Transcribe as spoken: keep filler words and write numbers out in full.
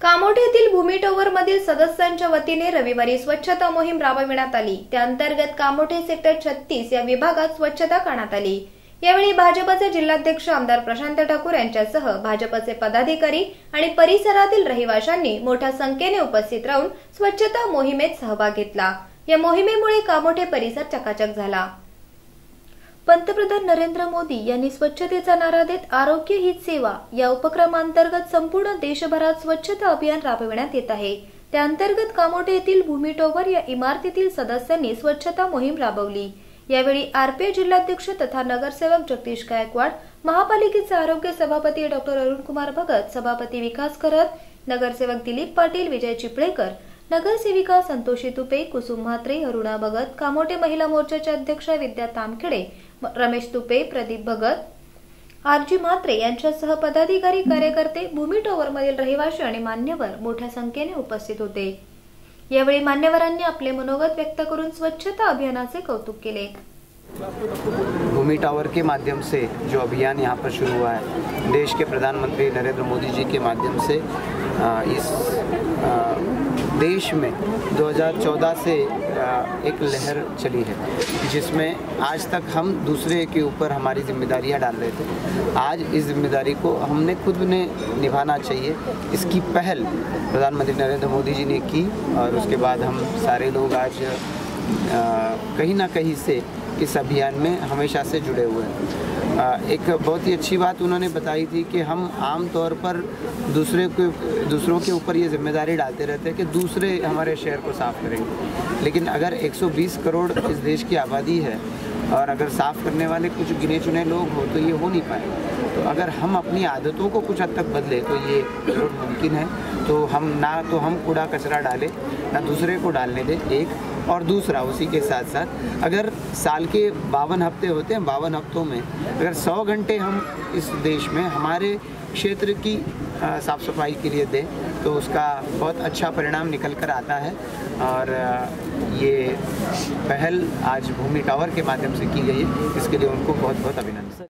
कामोठे येथील भूमी टॉवर मधील सदस्यांच्या वतीने रविवारी स्वच्छता मोहीम राबविण्यात आली। त्या अंतर्गत कामोठे सेक्टर छत्तीस या विभागात स्वच्छता करण्यात आली। यावेळी भाजपचे जिल्हाध्यक्ष आमदार प्रशांत ठाकूर यांच्यासह भाजपचे पदाधिकारी आणि परिसरातील रहिवाशांनी मोठ्या संख्येने उपस्थित राहून स्वच्छता मोहिमेत सहभाग घेतला। या मोहिमेमुळे कामोठे परिसर चकाचक झाला। पंतप्रधान नरेंद्र मोदी यांनी स्वच्छतेचा नारा देत आरोग्य हीच सेवा या उपक्रमांतर्गत संपूर्ण देशभरात स्वच्छता अभियान राबविण्यात येत आहे। त्या अंतर्गत कामोठे येथील भूमी टॉवर या इमारतीतील सदस्यांनी स्वच्छता मोहीम राबवली। यावेळी आरपीआय जिल्हाध्यक्ष तथा नगरसेवक जगदीश गायकवाड, महापालिकेचे आरोग्य सभापती डॉक्टर अरुण कुमार भगत, सभापती विकास करत, नगरसेवक दिलीप पाटील, विजय चिपळेकर, नगरसेविका संतोषी तुपे, कुसुम म्हात्रे, अरुणा भगत, कामोठे महिला मोर्चाच्या अध्यक्षा विद्या तामखेडे, रमेश तुपे, प्रदीप भगत, आरजी म्हात्रे यांच्यासह पदाधिकारी, कार्यकर्ते, भूमी टॉवर मधील रहिवासी आणि मान्यवर मोठ्या संख्येने उपस्थित होते। यावेळी मान्यवरांनी आपले मनोगत व्यक्त करून स्वच्छता अभियानाचे कौतुक केले। भूमि टावर के माध्यम से जो अभियान यहाँ पर शुरू हुआ है, देश के प्रधानमंत्री नरेंद्र मोदी जी के माध्यम से इस देश में दो हज़ार चौदह से एक लहर चली है, जिसमें आज तक हम दूसरे के ऊपर हमारी जिम्मेदारियां डाल रहे थे। आज इस जिम्मेदारी को हमने खुद ने निभाना चाहिए। इसकी पहल प्रधानमंत्री नरेंद्र मोदी जी ने की और उसके बाद हम सारे लोग आज कहीं ना कहीं से इस अभियान में हमेशा से जुड़े हुए हैं। एक बहुत ही अच्छी बात उन्होंने बताई थी कि हम आम तौर पर दूसरे को दूसरों के ऊपर ये जिम्मेदारी डालते रहते हैं कि दूसरे हमारे शहर को साफ़ करेंगे, लेकिन अगर एक सौ बीस करोड़ इस देश की आबादी है और अगर साफ़ करने वाले कुछ गिने चुने लोग हो तो ये हो नहीं पाए। तो अगर हम अपनी आदतों को कुछ हद तक बदले तो ये जरूर मुमकिन है। तो हम ना तो हम कूड़ा कचरा डालें, ना दूसरे को डालने दें, एक। और दूसरा, उसी के साथ साथ अगर साल के बावन हफ्ते होते हैं, बावन हफ्तों में अगर सौ घंटे हम इस देश में हमारे क्षेत्र की साफ़ सफाई के लिए दें तो उसका बहुत अच्छा परिणाम निकल कर आता है। और ये पहल आज भूमि टावर के माध्यम से की गई है, इसके लिए उनको बहुत बहुत अभिनंदन।